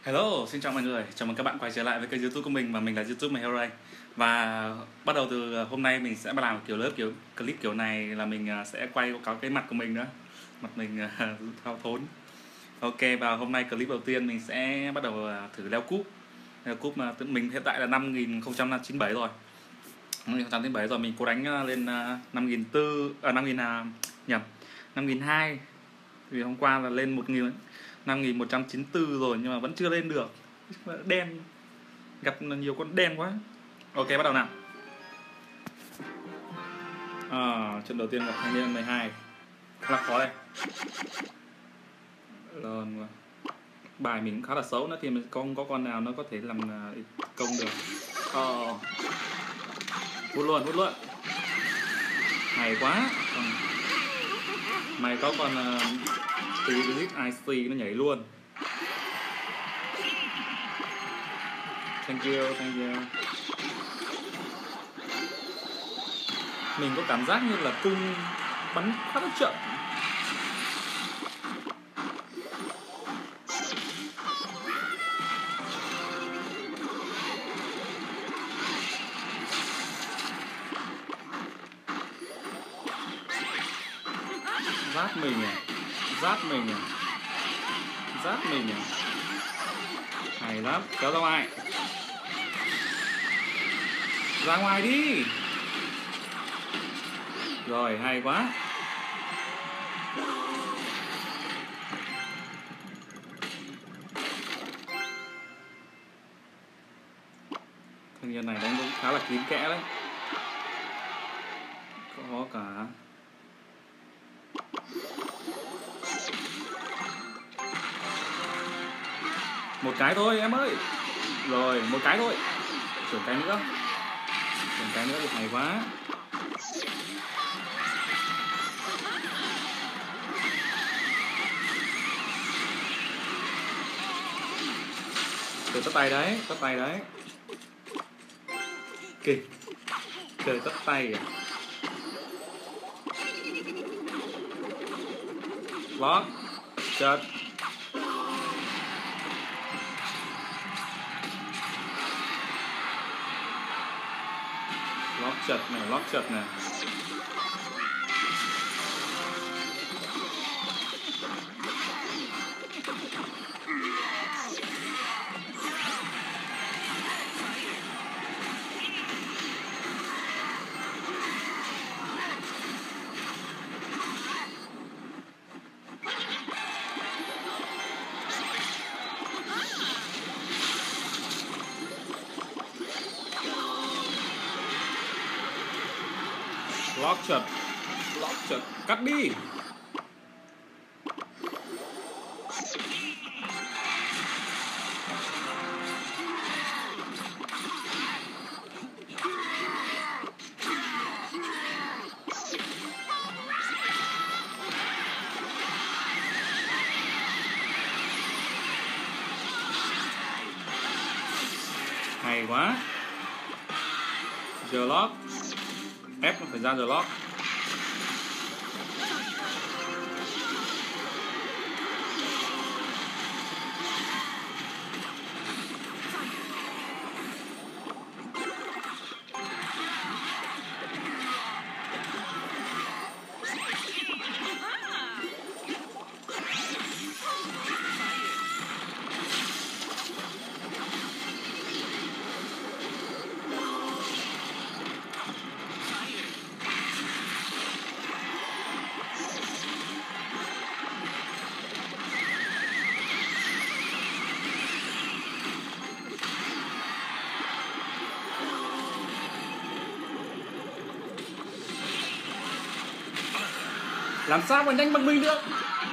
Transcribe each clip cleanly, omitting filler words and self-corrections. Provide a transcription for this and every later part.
Hello, xin chào mọi người. Chào mừng các bạn quay trở lại với kênh YouTube của mình, và mình là YouTube Mày Hero đây. Và bắt đầu từ hôm nay mình sẽ làm kiểu clip kiểu này là mình sẽ quay có cái mặt của mình nữa. Mặt mình thao thốn. Ok, và hôm nay clip đầu tiên mình sẽ bắt đầu thử leo cúp. Leo cúp mà mình hiện tại là 5097 rồi. 5097 rồi, mình cố đánh lên 5000 nhầm, 5002. Vì hôm qua là lên 5194 rồi nhưng mà vẫn chưa lên được. Đen, gặp nhiều con đen quá. Ok, bắt đầu nào. Trận đầu tiên gặp thanh niên 12 khá là khó đây. Bài mình khá là xấu nữa, thì mình không có con nào nó có thể làm công được. Hút luôn. Hay quá. Mày có con Spirit IC nó nhảy luôn. Thank you. Mình có cảm giác như là cung bắn khá là chậm. Rát mình à. Hay lắm, kéo ra ngoài. Ra ngoài đi. Rồi, hay quá. Thanh niên này đánh cũng khá là kín kẽ đấy. Có cả một cái thôi em ơi. Rồi, một cái thôi. Chuyển cái nữa thì hay quá. Trời, tắt tay đấy. Kì. Trời, tắt tay à. Lót. Chật. Lót chật này. Lót chật, cắt đi. Hay quá. Giờ lót. Ép nó phải ra giờ lót. Làm sao mà nhanh bằng mình được.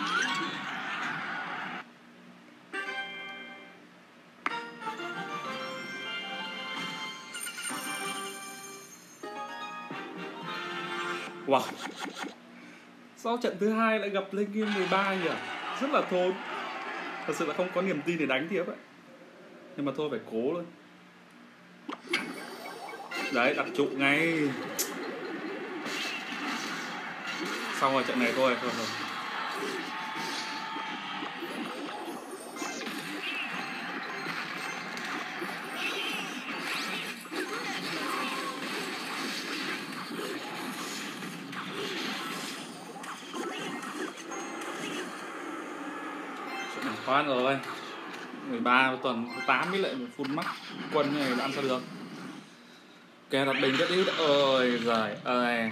Wow. Sao trận thứ hai lại gặp lên game 13 nhỉ? Rất là thốn. Thật sự là không có niềm tin để đánh tiếp ấy. Nhưng mà thôi phải cố luôn. Đấy, đặt trụ ngay. Xong rồi trận này thôi. Khoan rồi, 13 tuần 8 với lại full max quân này đã ăn sao được. Kè đặt bình rất ít. Ôi giời ơi,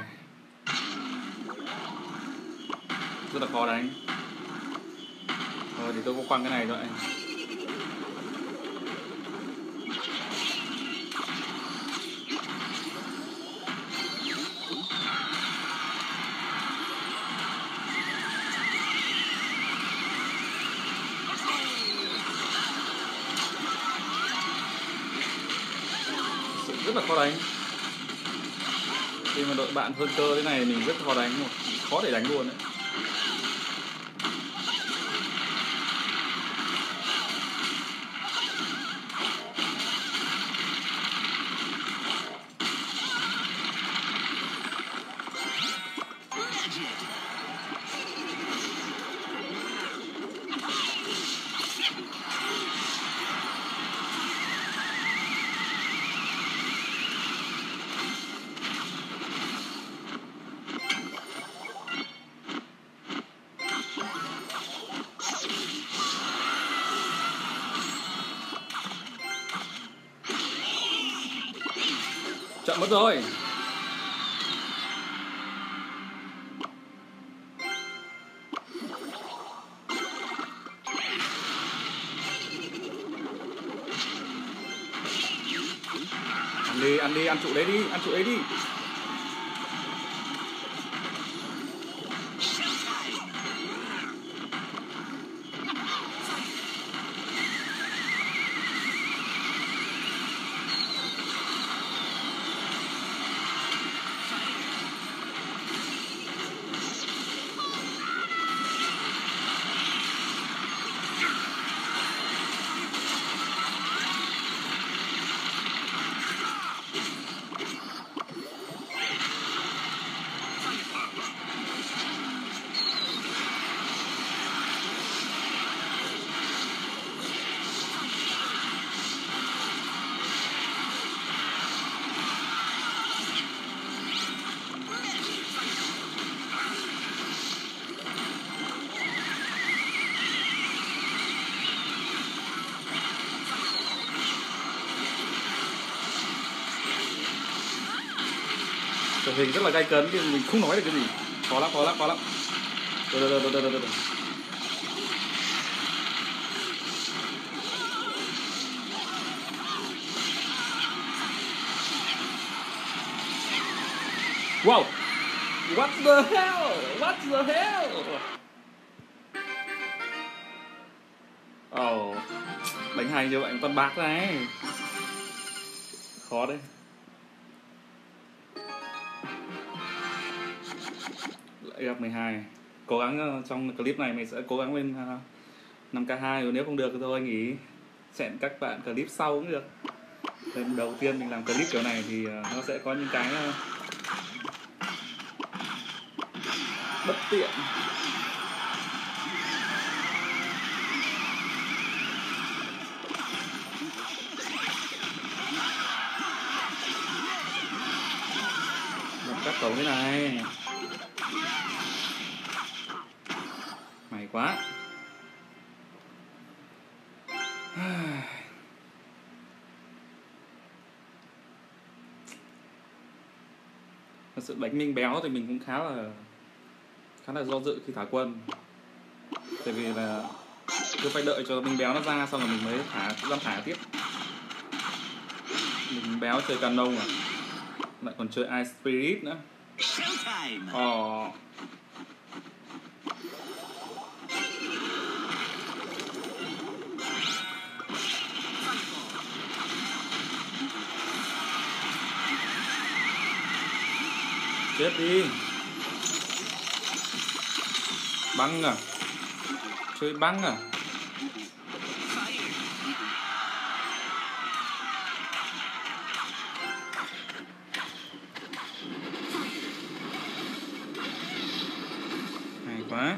rất là khó đánh. Rồi thì tôi có quăng cái này rồi. Rất là khó đánh. Khi mà đội bạn hơn cơ thế này mình rất khó đánh, khó để đánh luôn đấy. Chậm mất rồi. Ăn đi, ăn trụ đấy đi, ăn trụ đấy đi. Tình hình rất là gay cấn nhưng mình không nói được cái gì. Khó lắm. Từ. Wow. What the hell? Oh. Đánh hay như vậy toàn bạc này. Khó đấy. Lại gặp 12. Cố gắng trong clip này mình sẽ cố gắng lên 5k2, rồi nếu không được thì thôi nghỉ. Hẹn các bạn clip sau cũng được. Lần đầu tiên mình làm clip kiểu này thì nó sẽ có những cái bất tiện. Lập các cổng thế này. May quá. Thật sự đánh Minh béo thì mình cũng khá là do dự khi thả quân. Tại vì là cứ phải đợi cho Minh béo nó ra xong rồi mình mới dám thả tiếp. Mình béo chơi canon à, lại còn chơi Ice Spirit nữa. Chết đi. Băng à? Chơi băng à? Hay quá.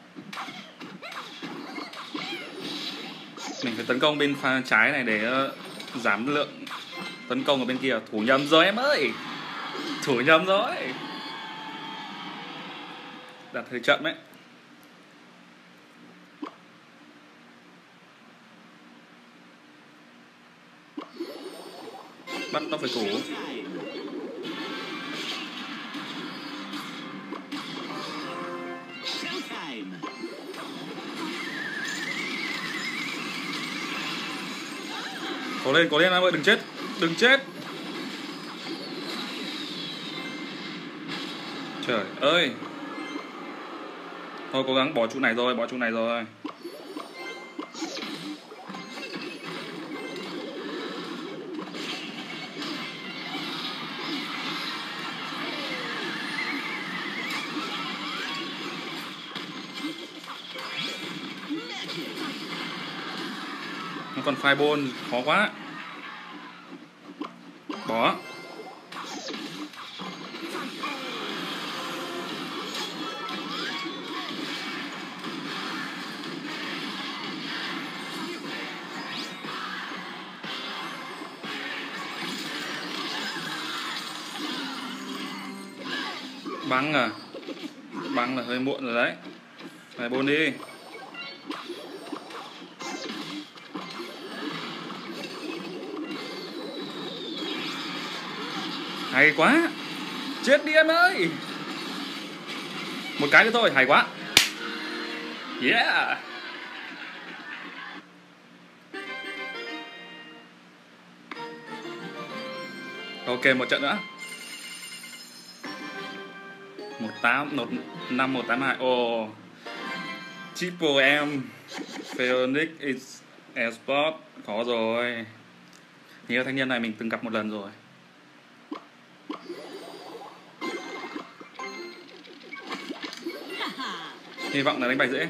Mình phải tấn công bên pha trái này để giảm lượng tấn công ở bên kia. Thủ nhầm rồi em ơi. Thủ nhầm rồi. Đặt hơi chậm đấy. Bắt nó phải củ. Cố lên em ơi, đừng chết. Đừng chết. Trời ơi. Thôi cố gắng bỏ trụ này rồi, bỏ trụ này rồi. Nó còn fireball khó quá. Bỏ. Băng à? Băng là hơi muộn rồi đấy. Fireball đi. Hay quá. Chết đi em ơi. Một cái nữa thôi, hay quá. Yeah. Ok, một trận nữa. 15182. Ồ. Triple M Phoenix Esport. Có rồi. Nhiều thanh niên này mình từng gặp một lần rồi. Hy vọng là đánh bài dễ.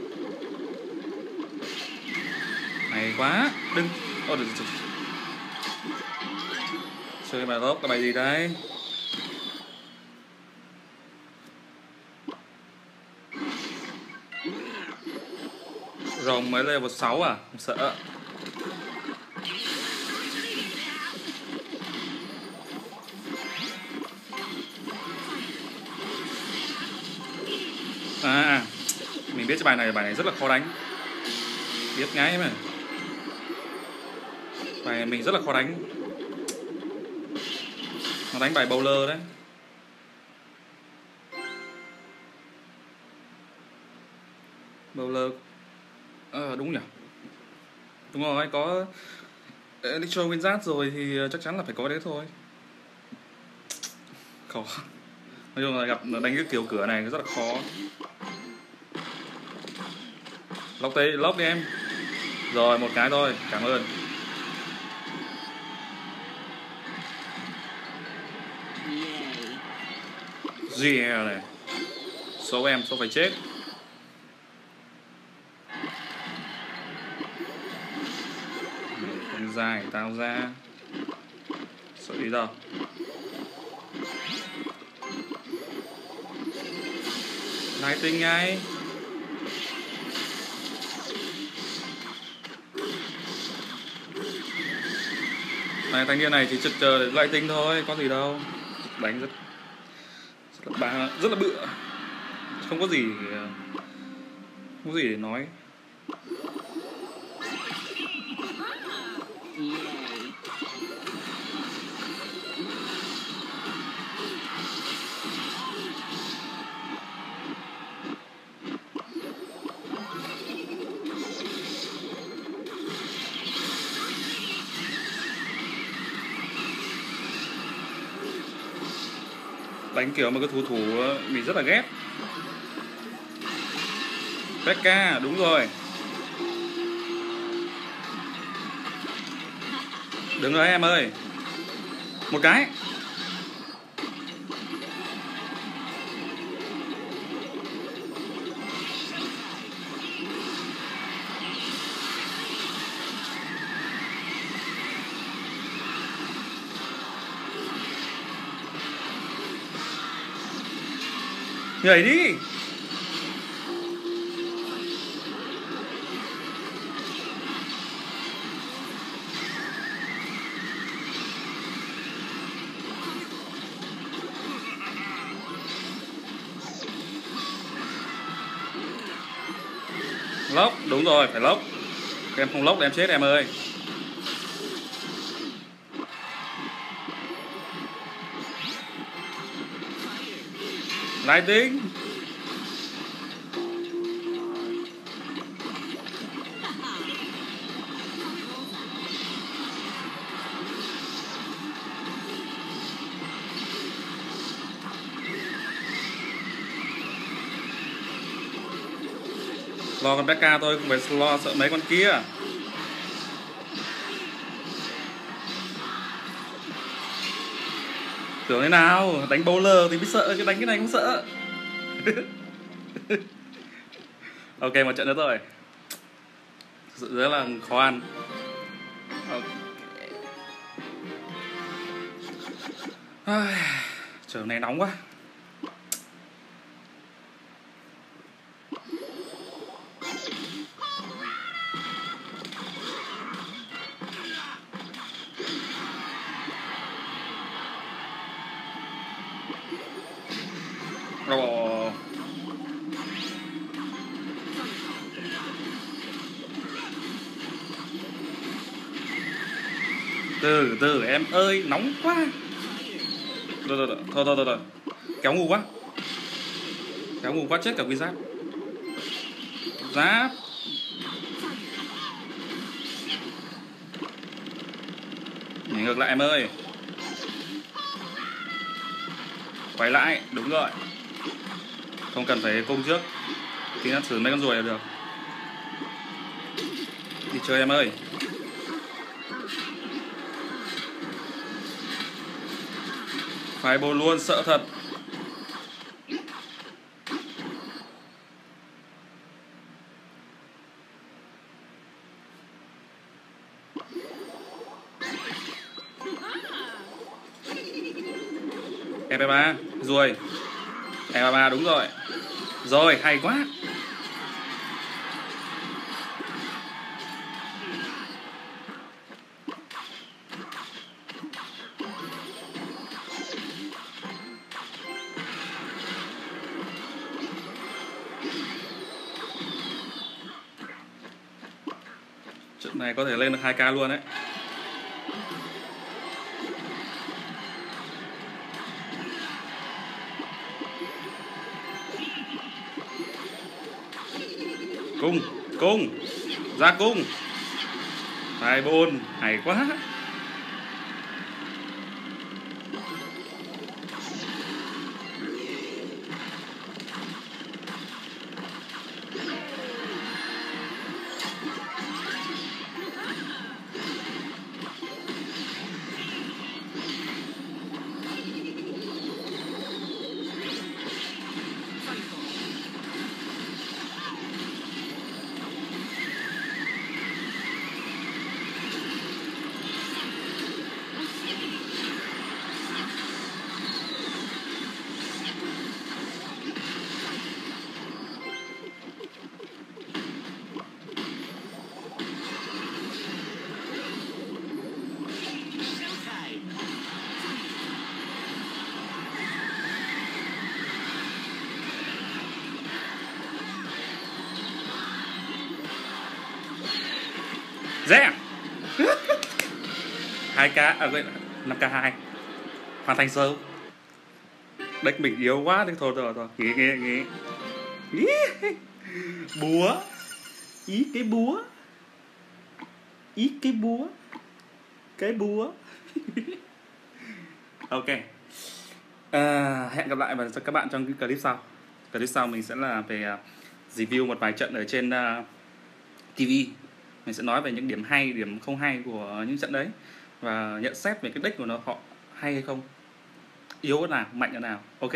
Hay quá. Đừng. Ồ, được. Chơi bài gốc là bài gì đấy? Rồng mới level 6 à? Không sợ. À, mình biết cái bài này rất là khó đánh. Biết ngay mà. Bài này mình rất là khó đánh. Nó đánh bài bowler đấy. Bowler. Đúng nhỉ. Đúng rồi, có Electro Wizard rồi thì chắc chắn là phải có đấy thôi. Khó. Nói chung là gặp đánh cái kiểu cửa này rất là khó. Lóc đi em. Rồi, một cái thôi, cảm ơn. Yeah này. Số em, số phải chết. Con dài tao ra. Sợ ý đâu. Lighting ngay. Này, thanh niên này chỉ chờ để lighting thôi, có gì đâu. Đánh rất là bựa. Không có gì để nói. Đánh kiểu mà cái thủ mình rất là ghét. Pekka, đúng rồi. Đứng rồi em ơi. Một cái. Nhảy đi. Lốc, đúng rồi, phải lốc. Em không lốc là em chết em ơi. Lighting. Lo con Becca thôi, không phải lo sợ mấy con kia. Tưởng thế nào, đánh bowler thì mới sợ, chứ đánh cái này không sợ. Ok, một trận nữa rồi. Thực sự rất là khó ăn. Trời này nóng quá. Ồ. Từ từ em ơi, nóng quá. Thôi. Kéo ngu quá. Kéo ngu quá chết cả quy giáp. Giáp. Nhảy ngược lại em ơi. Quay lại, đúng rồi. Không cần phải công trước. Thì nó xử mấy con ruồi là được. Đi chơi em ơi. Fireball luôn, sợ thật. FP3, ruồi. FP3 đúng rồi. Rồi, hay quá. Trận này có thể lên được 2k luôn đấy. Cung, ra cung. Fireball, hay quá. Rẽ 2k, à quên, 5k2. Hoàn thành sớm. Deck mình yếu quá, thôi. Nghỉ. Búa. Ý cái búa. Cái búa. Ok. Hẹn gặp lại và các bạn trong cái clip sau. Clip sau mình sẽ là về review một vài trận ở trên TV. Mình sẽ nói về những điểm hay, điểm không hay của những trận đấy, và nhận xét về cái deck của họ hay hay không, yếu ở nào, mạnh ở nào. Ok.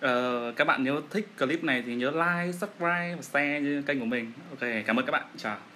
Các bạn nếu thích clip này thì nhớ like, subscribe và share kênh của mình. Ok, cảm ơn các bạn. Chào.